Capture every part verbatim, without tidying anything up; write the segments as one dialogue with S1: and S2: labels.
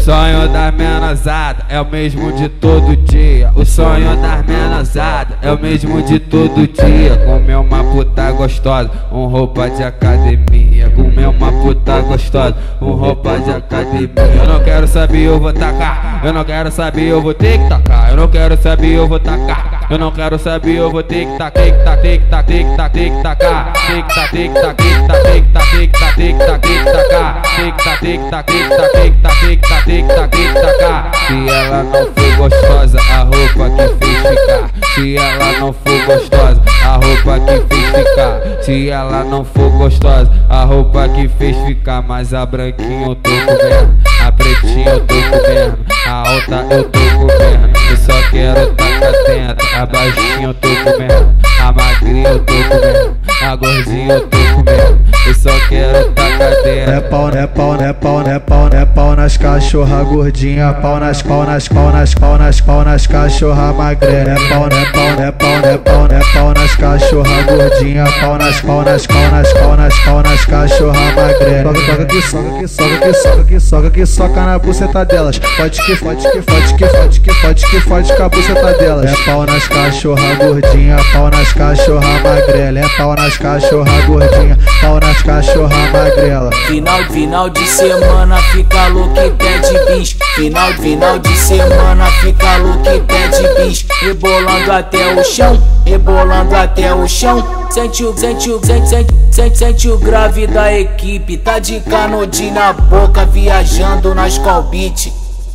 S1: sonho das menosada é o mesmo de todo dia. O sonho das menosada é o mesmo de todo dia. Comer uma puta gostosa, um roupa de academia. Comer uma puta gostosa, um roupa de academia. Eu não quero saber, eu vou tacar. Eu não quero saber, eu vou ter que tacar. Eu não quero saber, eu vou tacar. Eu não quero saber, eu vou ter que tacar. Tem que tacar, tem que tacar, tem que tacar, tem que tacar. Tem que tacar, tem que tacar, tem que tacar, tem que tacar, tem que tacar, tem que tacar. Tem que tacar, tem que tacar, tem que tacar, tem que tacar, tem que tacar, tem que tacar, tem que tacar. Se ela não for gostosa, a roupa que fez ficar. Se ela não for gostosa, a roupa que fez ficar. Se ela não for gostosa, a roupa que fez ficar. Mas a branquinha eu tô comendo, a pretinha eu tô comendo, a alta eu tô comendo. Eu só quero tacar dentro, a baixinha eu tô comendo, a magrinha eu tô comendo, a gordinha eu tô comendo. Eu só quero tacar dentro.
S2: É pau, é pau, é pau, é pau, é pau nas cachorra gordinha. Pau nas, pau nas, pau nas, pau nas, pau nas cachorra magrela. É pau, é pau, é pau, é pau, é pau nas cachorra gordinha. Pau nas, pau nas, pau nas, pau nas, pau nas cachorra magrela. Soca que soca que soca que soca que soca que soca na buceta delas. Pode que fode que fode que fode que fode que fode com a buceta delas. É pau nas cachorra gordinha, pau nas cachorra magrela. É pau nas cachorra gordinha, pau nas cachorra magrela.
S3: Final, final de semana fica louco e pede bis. Final, final de semana fica louco e pede bis. Rebolando até o chão, rebolando até o chão. Sente o, sente o, sente, sente, sente, sente o grave da equipe. Tá de canudinho na boca, viajando na Skol Beat.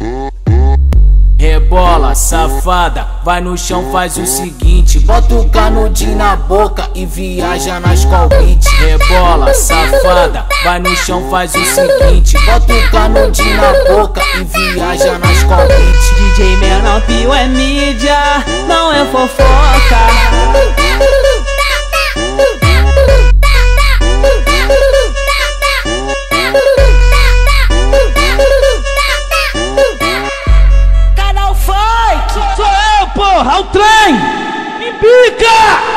S3: Rebola, safada, vai no chão, faz o seguinte. Bota o canudinho na boca e viaja na Skol Beat. Rebola, safada, vai no chão, faz o seguinte. Bota o canudinho na boca e viaja na Skol Beat.
S4: D J Menor Pio é mídia, não é fofoca.
S5: Porra, o trem! Me pica!